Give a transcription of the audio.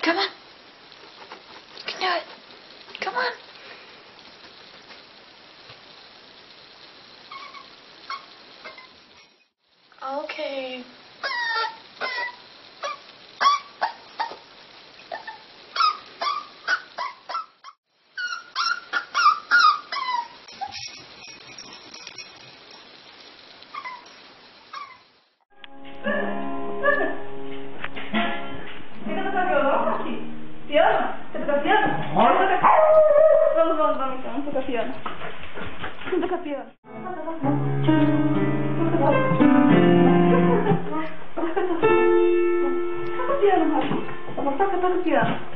Come on. You can do it. Come on. Okay. Você toca violão, Tati? Piano? Você toca piano? Vamos então. Vamos tocar piano. Vamos tocar piano. Toca piano, Rafa. Toca piano.